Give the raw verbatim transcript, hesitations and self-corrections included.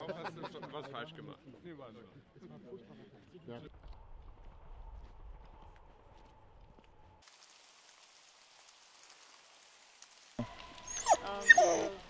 Auch hast du schon was falsch gemacht. Nee, war nur. Ja. Um,